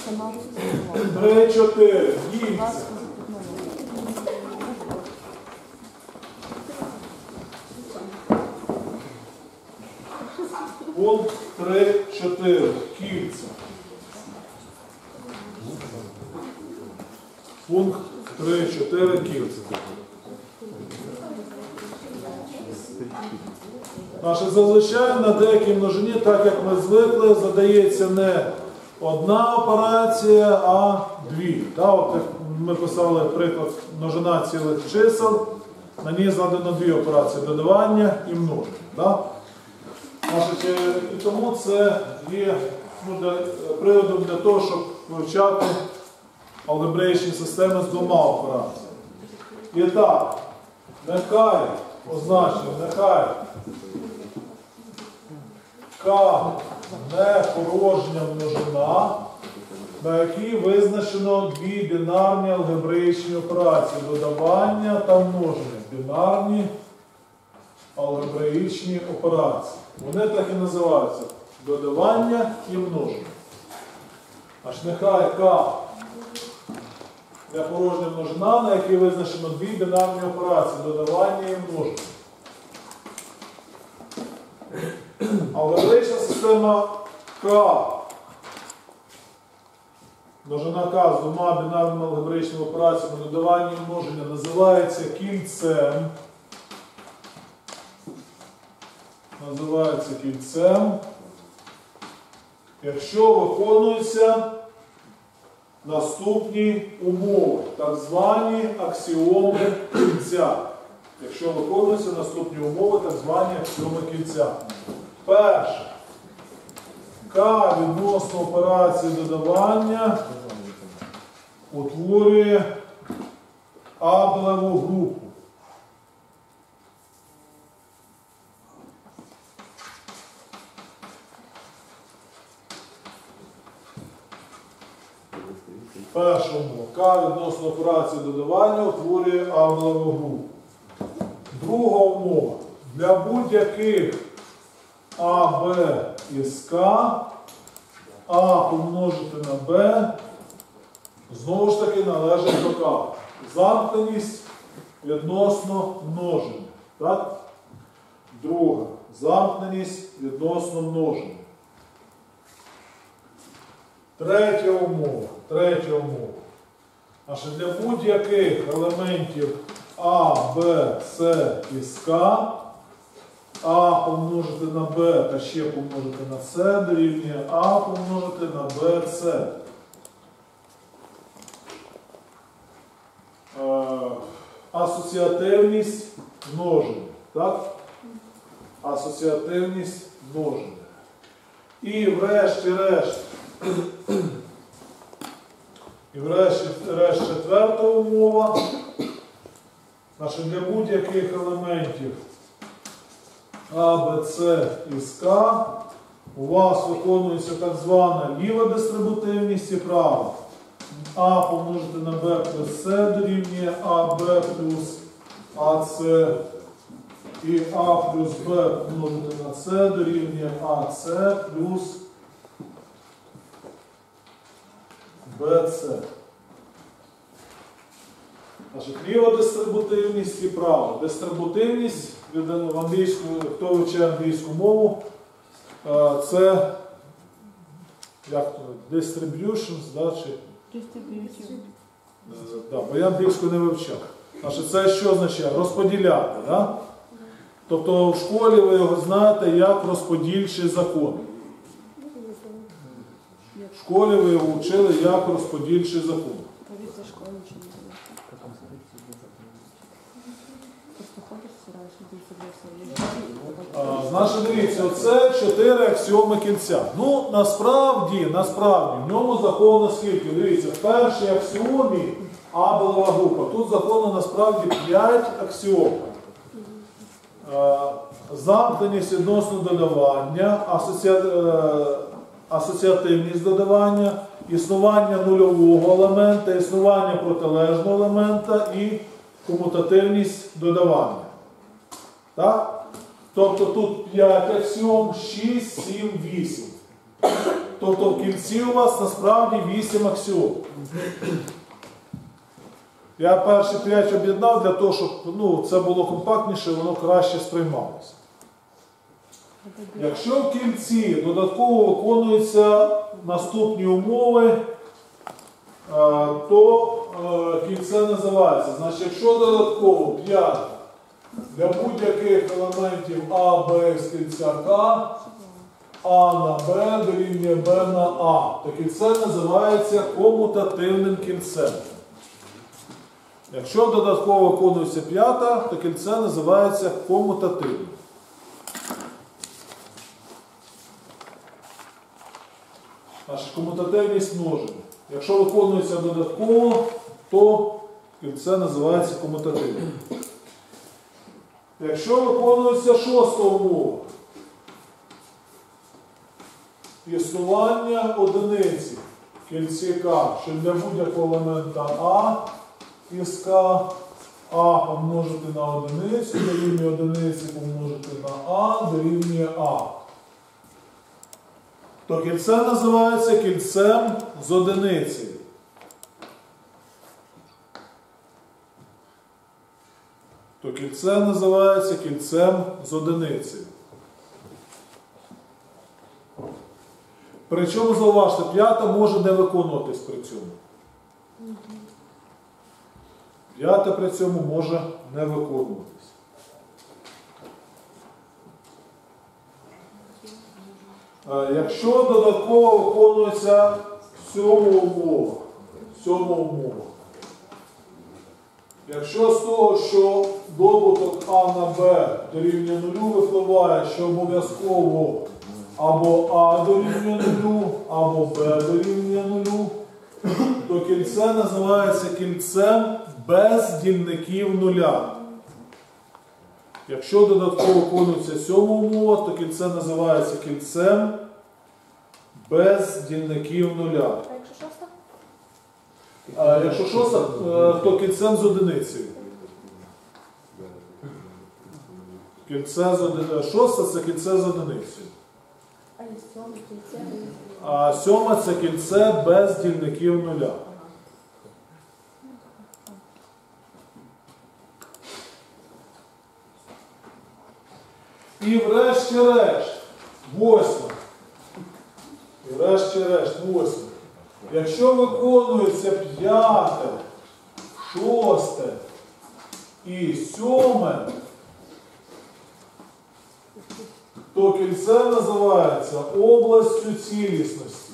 3, 4. Кільця. Пункт 3, 4. Кільця. Пункт 3, 4. Кільця. Наше зазвичай на деякій множині, так як ми звикли, задається не одна операція, а дві. От ми писали приклад множина цілих чисел, на ній задано дві операції – додавання і множення. І тому це є приводом для того, щоб вивчати алгебраїчні системи з двома операціями. І так, нехай означено, нехай К не порожня множина, на якій визначено дві бінарні алгебраїчні операції – додавання та множення. Бінарні алгебраїчні операції. Вони так і називаються – додавання і множення. Нехай К не порожня множина, на якій визначено дві бінарні операції – додавання і множення. Алгебраїчна система К, множина К з двома бінарними алгебраїчними операціями додавання і множення називається кільцем. Якщо виконуються наступні умови, так звані аксіоми кільця. Якщо виконуються наступні умови, так звані аксіоми кільця. Перше. К відносно операції додавання утворює абелеву групу. Перша умова. К відносно операції додавання утворює абелеву групу. Друга умова. Для будь-яких А, Б із К А помножити на Б знову ж таки належить до К. Замкненість відносно множення. Так? Друга. Замкненість відносно множення. Третя умова. Для будь-яких елементів А, Б, С із К А помножити на Б та ще помножити на С дорівнює А помножити на Б, С. Асоціативність множення. Так? Асоціативність множення. І врешті-решт четверта умова. Для будь-яких елементів А, Б, С із К у вас виконується так звана ліва дистрибутивність і права. А помножити на Б плюс С дорівнює АБ плюс АС. І А плюс Б помножити на С дорівнює АС плюс БС. Ліва дистрибутивність і права. Дистрибутивність, в англійську, хто вивчає англійську мову, це як то, distributions, да, чи? Да, бо я англійську не вивчав. Це що означає? Розподіляти. Да? Тобто в школі ви його знаєте як розподільчий закон. В школі ви його вчили як розподільчий закон. Дивіться, оце 4 аксіоми кільця. Насправді, в ньому заховано скільки? Дивіться, в першій аксіомі абелева група. Тут заховано насправді 5 аксіом. Замкненість відносно додавання, асоціативність додавання, існування нульового елемента, існування протилежного елемента і комутативність додавання. Так? Тобто тут 5 аксіом, 6, 7, 8. Тобто в кільці у вас насправді 8 аксіом. Я перші 5 об'єднав для того, щоб це було компактніше, воно краще сприймалося. Якщо в кільці додатково виконуються наступні умови, то кільце називається. Значить, якщо додатково 5 для будь-яких елементів А, Б з кільця К, А на Б дорівнює Б на А, то кільце називається комутативним кільцем. Якщо додатково виконується 5, то кільце називається комутативним. Наша комутативність множення. Якщо виконується додатково, то кільце називається комутативним. Якщо виконується 6-та умова, існування одиниці в кільці К, що для будь-якого елемента А із К, А помножити на одиницю, дорівнює одиниці помножити на А, дорівнює А. То кільце називається кільцем з одиниці. То кільце називається кільцем з одиниці. Причому, зауважте, 5 може не виконуватись при цьому. 5 при цьому може не виконуватись. Якщо додатково виконується 7-та умова, якщо з того, що добуток А на Б дорівнює 0, випливає, що обов'язково або А дорівнює 0, або Б дорівнює 0, то кільце називається кільцем без дільників нуля. Якщо додатково виконується 7-та умова, то кільце називається кільцем без дільників нуля. А якщо 6-та? Якщо 6-та, то кільцем з одиницею. 6-та це кільце з одиницею. А є 7-та кільце? А 7-та це кільце без дільників нуля. І врешті-решт, 8-та. І врешті-решт, 8-та. Якщо виконується 5-те, 6-те і 7-те, то кільце називається областю цілісності.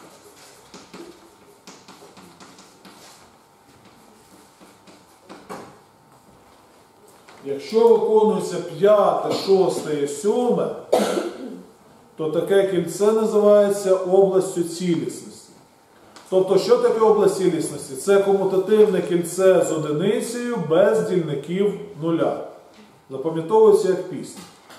Якщо виконується 5-те, 6-те і 7-те, то таке кільце називається областю цілісності. Тобто, що таке область цілісності? Це комутативне кільце з одиницею без дільників нуля. Запам'ятовується як пісня.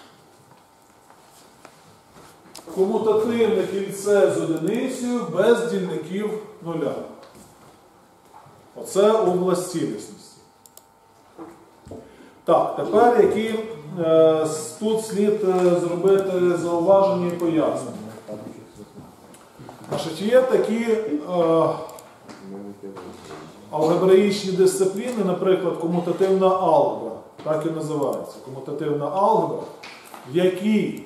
Комутативне кільце з одиницею без дільників нуля. Оце область цілісності. Так, тепер які тут слід зробити зауваження і пояснення. Значить, є такі алгебраїчні дисципліни, наприклад, комутативна алгебра, так і називається, комутативна алгебра, в якій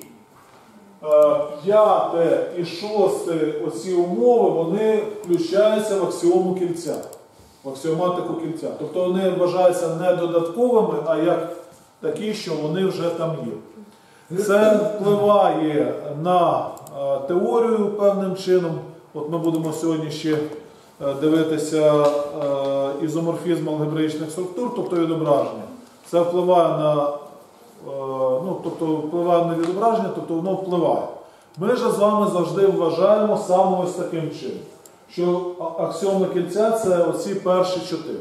5-те і 6-те оці умови, вони включаються в аксіому кільця, в аксіоматику кільця. Тобто вони вважаються не додатковими, а як такі, що вони вже там є. Це впливає на теорію певним чином. От ми будемо сьогодні ще дивитися ізоморфізм алгебраїчних структур, тобто відображення. Це впливає на, тобто впливає на відображення, тобто воно впливає. Ми ж з вами завжди вважаємо саме ось таким чином, що аксіоми кільця – це оці перші 4.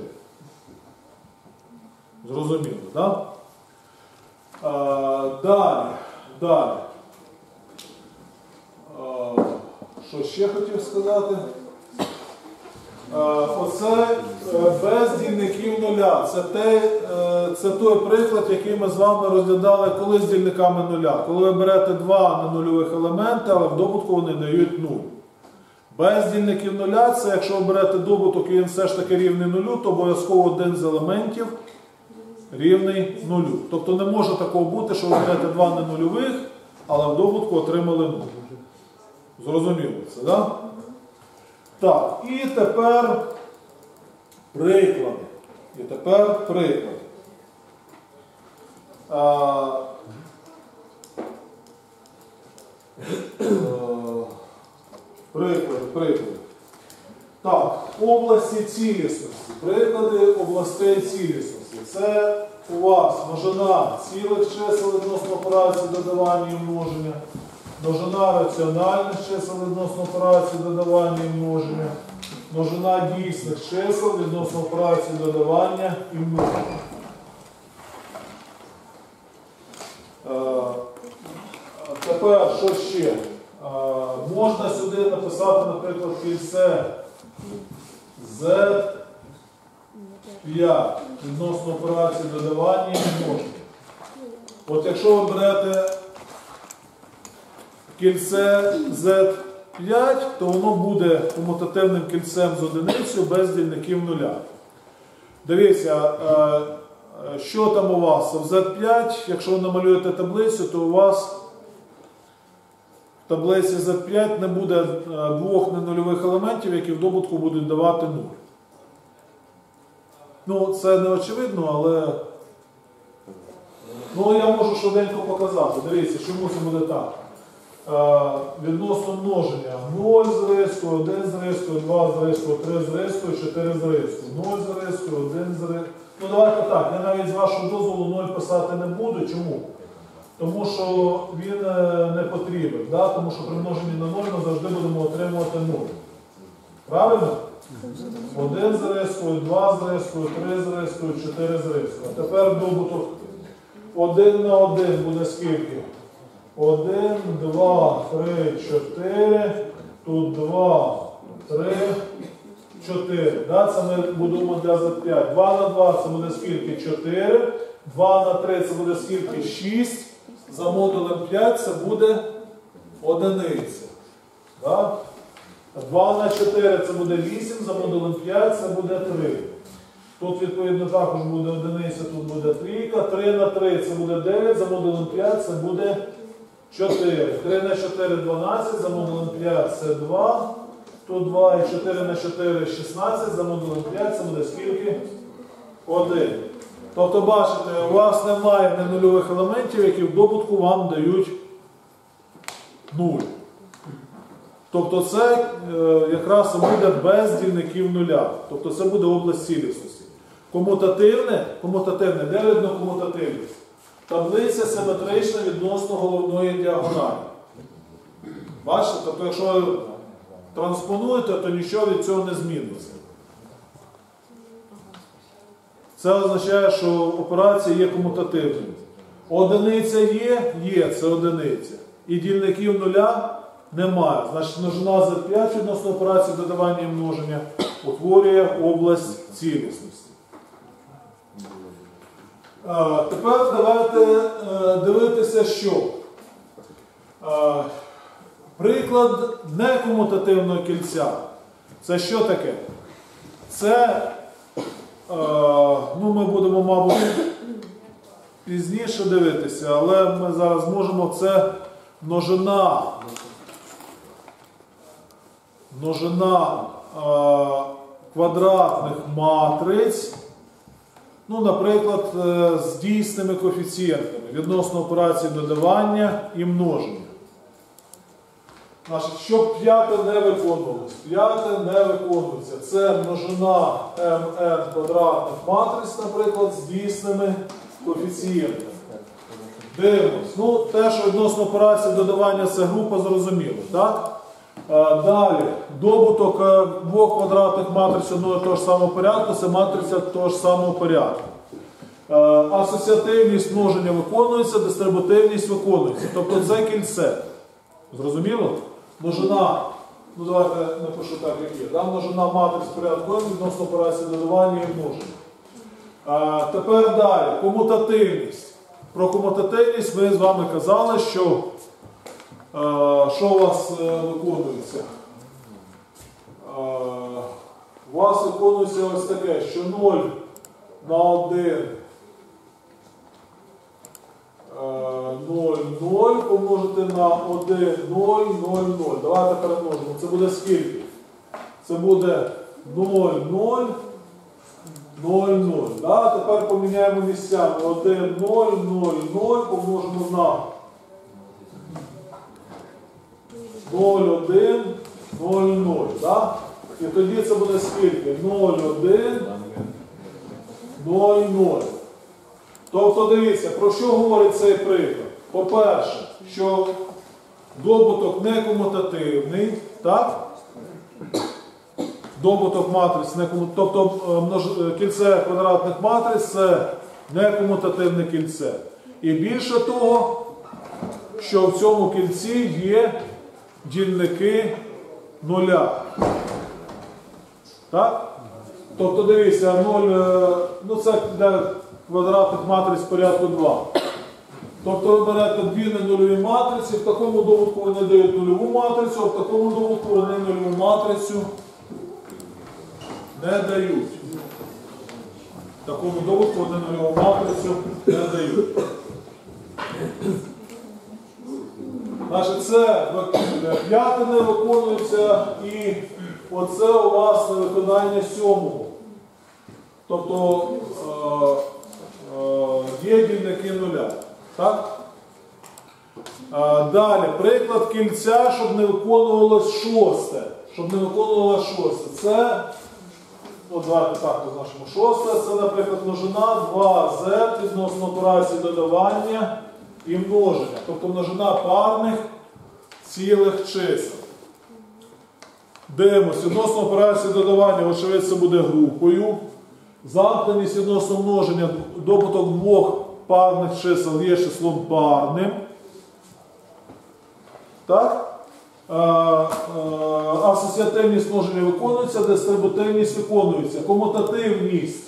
Зрозуміло, так? Далі. Що ще хотів сказати? Оце без дільників нуля. Це той приклад, який ми з вами розглядали коли з дільниками нуля. Коли ви берете 2 ненульових елементи, але в добутку вони дають 0. Без дільників нуля, це якщо ви берете добуток і він все ж таки рівний нулю, то обов'язково один з елементів рівний нулю. Тобто не може такого бути, що ви берете два ненульових, але в добутку отримали 0. Зрозуміло це, так? Так, і тепер приклади. Приклади. Так, області цілісності. Приклади областей цілісності. Це у вас множина цілих чисел відносно операції додавання і множення, множина раціональних чисел відносно операції додавання і множення, множина дійсних чисел відносно операції додавання і множення. Тепер, що ще? Можна сюди написати, наприклад, кільце Z5 відносно операції додавання і множення. От якщо ви берете кільце Z5, то воно буде комутативним кільцем з одиницею без дільників нуля. Дивіться, що там у вас? В Z5, якщо ви намалюєте таблицю, то у вас в таблиці Z5 не буде двох ненульових елементів, які в добутку будуть давати 0. Ну, це не очевидно, але я можу швиденько показати. Дивіться, чому це буде так. Відносно множення 0 з рискою, 1 з рискою, 2 з рискою, 3 з рискою, 4 з рискою, 0 з рискою, 1 з рискою. Ну давайте так, я навіть з вашого дозволу 0 писати не буду. Чому? Тому що він не потрібен, да? Тому що при множенні на 0 ми завжди будемо отримувати 0. Правильно? 1 з рискою, 2 з рискою, 3 з рискою, 4 з рискою. А тепер добуток 1 на 1 буде скільки? 1, 2, 3, 4, тут 2, 3, 4. Да? Це ми будемо для Z5. 2 на 2 це буде скільки? 4. 2 на 3 це буде скільки? 6. За модулем 5 це буде одиниця. Да? 2 на 4 це буде 8, за модулем 5 це буде 3. Тут, відповідно, також буде одиниця, тут буде трійка. 3 на 3 це буде 9, за модулем 5 це буде 4. 3 на 4 – 12, за модулем 5 це 2. Тут 2 і 4 на 4 – 16, за модулем 5 це буде скільки? 1. Тобто, бачите, у вас немає ненульових елементів, які в добутку вам дають 0. Тобто це якраз буде без дільників нуля. Тобто це буде область цілісності. Комутативне, де видно комутативність? Таблиця симетрична відносно головної діагоналі. Бачите? Тобто якщо ви транспонуєте, то нічого від цього не зміниться. Це означає, що операція є комутативною. Одиниця є, це одиниця. І дільників нуля немає. Значить, множина Z5 відносно операції додавання і множення утворює область цілісності. Тепер давайте дивитися, що. Приклад некомутативного кільця. Це що таке? Це, ми будемо, мабуть, пізніше дивитися, але ми зараз можемо, це множина квадратних матриць, наприклад, з дійсними коефіцієнтами відносно операції додавання і множення. Значить, щоб п'яте не виконувалося. П'яте не виконується. Це множина mn квадратних матриць, наприклад, з дійсними коефіцієнтами. Дивимось. Те, що відносно операції додавання, це група, зрозуміло, так? Далі, добуток двох квадратних матриць одного і того ж самого порядку, це матриця того ж самого порядку. Асоціативність множення виконується, дистрибутивність виконується. Тобто це кільце. Зрозуміло? Множина, давайте напишу так, як є. Да? Множина матриць порядку відносно операції додавання і множення. Тепер далі, комутативність. Про комутативність ми з вами казали, що у вас виконується? вас виконується ось таке, що 0 на 1 0, 0 помножити на 1, 0, 0, 0. Давайте перемножимо. Це буде скільки? Це буде 0, 0, 0, 0. Да? Тепер поміняємо місцями. 1, 0, 0, 0 помножимо на 0, 1, 0, 0. Да? І тоді це буде скільки? 0, 1, 0, 0. Тобто, дивіться, про що говорить цей приклад? По-перше, що добуток не комутативний, так? Добуток матриць не комутативний, тобто кільце квадратних матриць – це не комутативне кільце. І більше того, що в цьому кільці є дільники нуля. Так? Тобто, дивіться, 0, ну це для квадратних матриць порядку 2. Тобто ви берете дві ненульові матриці, в такому добутку вони дають нульову матрицю, а в такому добутку вони нульову матрицю не дають. В такому добутку вони нульову матрицю не дають. Значить, це п'ятини виконується і оце у вас на виконання сьомого. Тобто є дільники нуля. Так? Далі, приклад кільця, щоб не виконувалось шосте. Щоб не виконувалось шосте. Це, ну давайте так позначимо, шосте, це, наприклад, множина 2z відносно операції додавання і множення. Тобто множина парних цілих чисел. Дивимося, відносно операції додавання, очевидь, це буде групою. Замкненість відносно множення, добуток двох парних чисел є числом парним. Так? Асоціативність множення виконується, дистрибутивність виконується. Комутативність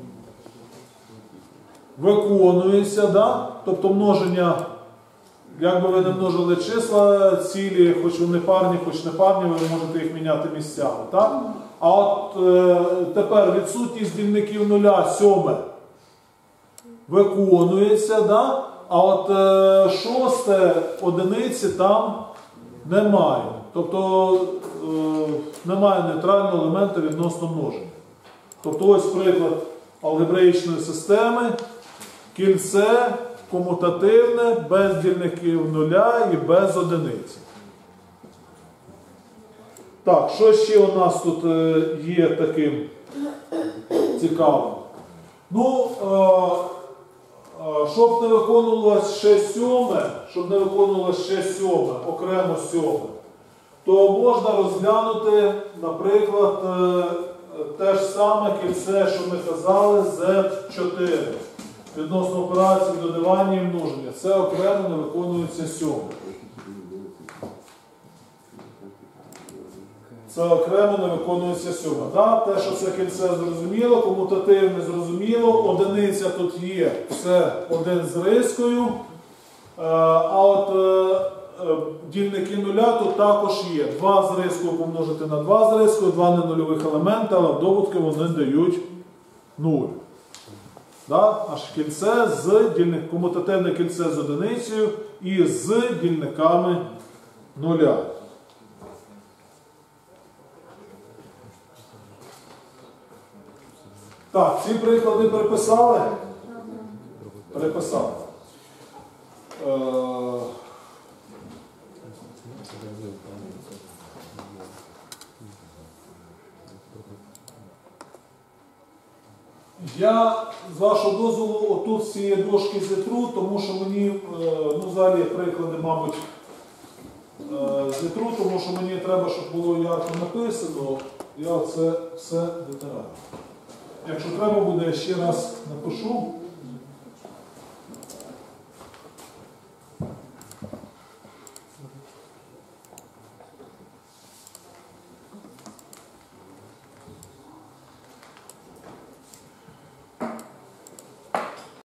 виконується, да? Тобто множення, як би ви не множили числа, цілі, хоч вони парні, хоч не парні, ви можете їх міняти місцями. Так? А от тепер відсутність дільників нуля, сьоме, виконується, да? А от шосте, одиниці там немає. Тобто немає нейтрального елемента відносно множення. Тобто ось приклад алгебраїчної системи. Кільце комутативне, без дільників нуля і без одиниці. Так, що ще у нас тут є таким цікавим? Ну, щоб не виконувалось ще сьоме, окремо сьоме, то можна розглянути, наприклад, те ж саме кільце, що ми казали, Z4. Відносно операції додавання і множення. Це окремо не виконується сьоме. Це окремо не виконується сьоме. Да? Те, що це кільце зрозуміло, комутативне зрозуміло, одиниця тут є, все один з рискою. А от дільники нуля тут також є. 2 з рискою помножити на 2 з рискою, 2 ненульових елемента, але в добутки вони дають 0. Да? Аж кільце з комутативне кільце з одиницею і з дільниками нуля. Так, ці приклади переписали? Переписали. Я, з вашого дозволу, отут з цієї дошки зітру, тому що мені, ну, взагалі приклади, мабуть, зітру, тому що мені треба, щоб було ярко написано, я це все витираю. Якщо треба буде, я ще раз напишу.